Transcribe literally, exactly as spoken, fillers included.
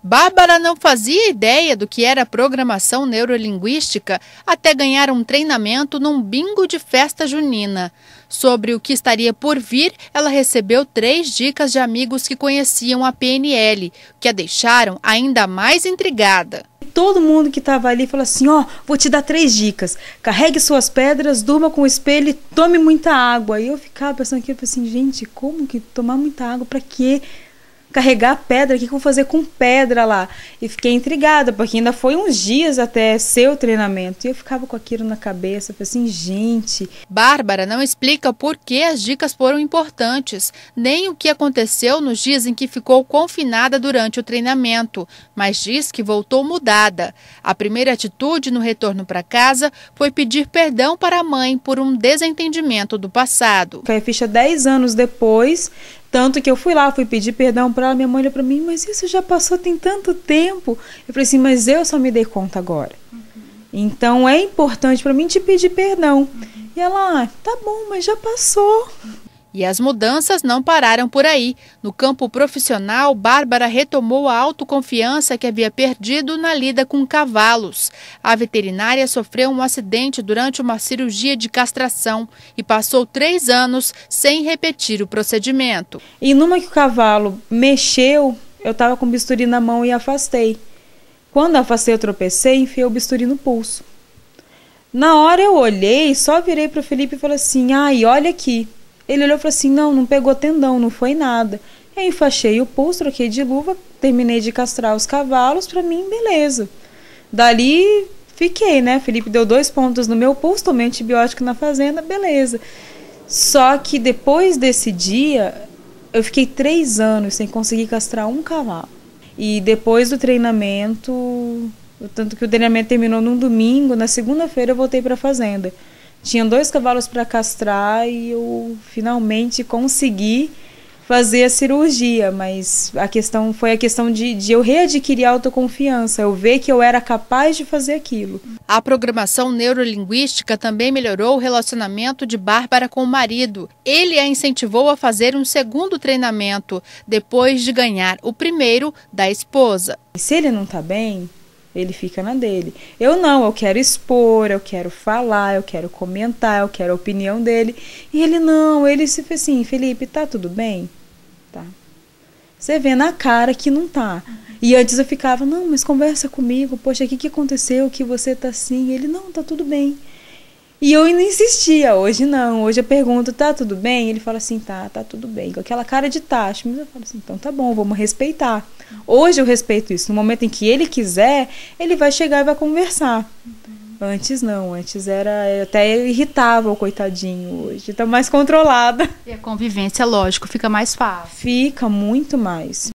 Bárbara não fazia ideia do que era programação neurolinguística até ganhar um treinamento num bingo de festa junina. Sobre o que estaria por vir, ela recebeu três dicas de amigos que conheciam a P N L, que a deixaram ainda mais intrigada. Todo mundo que estava ali falou assim, ó, oh, vou te dar três dicas. Carregue suas pedras, durma com o espelho e tome muita água. E eu ficava pensando aqui, eu falei assim, gente, como que tomar muita água? Pra quê? Carregar pedra, o que eu vou fazer com pedra lá? E fiquei intrigada, porque ainda foi uns dias até ser o treinamento. E eu ficava com aquilo na cabeça, falei assim, gente... Bárbara não explica por que as dicas foram importantes, nem o que aconteceu nos dias em que ficou confinada durante o treinamento, mas diz que voltou mudada. A primeira atitude no retorno para casa foi pedir perdão para a mãe por um desentendimento do passado. Caiu a ficha dez anos depois... Tanto que eu fui lá, fui pedir perdão para ela, minha mãe olhou para mim, mas isso já passou tem tanto tempo. Eu falei assim, mas eu só me dei conta agora. Uhum. Então é importante para mim te pedir perdão. Uhum. E ela, ah, tá bom, mas já passou. E as mudanças não pararam por aí. No campo profissional, Bárbara retomou a autoconfiança que havia perdido na lida com cavalos. A veterinária sofreu um acidente durante uma cirurgia de castração e passou três anos sem repetir o procedimento. E numa que o cavalo mexeu, eu estava com o bisturi na mão e afastei. Quando afastei, eu tropecei e enfiei o bisturi no pulso. Na hora eu olhei, só virei para o Felipe e falei assim, ai, olha aqui. Ele olhou e falou assim, não, não pegou tendão, não foi nada. E aí enfaixei o pulso, troquei de luva, terminei de castrar os cavalos, pra mim, beleza. Dali, fiquei, né? Felipe deu dois pontos no meu pulso, tomei antibiótico na fazenda, beleza. Só que depois desse dia, eu fiquei três anos sem conseguir castrar um cavalo. E depois do treinamento, tanto que o treinamento terminou num domingo, na segunda-feira eu voltei pra fazenda. Tinham dois cavalos para castrar e eu finalmente consegui fazer a cirurgia, mas a questão foi a questão de, de eu readquirir a autoconfiança, eu ver que eu era capaz de fazer aquilo. A programação neurolinguística também melhorou o relacionamento de Bárbara com o marido. Ele a incentivou a fazer um segundo treinamento, depois de ganhar o primeiro da esposa. Se ele não está bem, ele fica na dele. Eu não, eu quero expor, eu quero falar, eu quero comentar, eu quero a opinião dele. E ele não, ele se fez assim, Felipe, tá tudo bem? Tá. Você vê na cara que não tá. E antes eu ficava, não, mas conversa comigo, poxa, o que, que aconteceu que você tá assim? E ele, não, tá tudo bem. E eu ainda insistia, hoje não, hoje eu pergunto, tá tudo bem? Ele fala assim, tá, tá tudo bem, com aquela cara de tacho, mas eu falo assim, então tá bom, vamos respeitar. Hoje eu respeito isso, no momento em que ele quiser, ele vai chegar e vai conversar. Uhum. Antes não, antes era, eu até irritava o coitadinho, hoje tá mais controlada. E a convivência, lógico, fica mais fácil. Fica muito mais.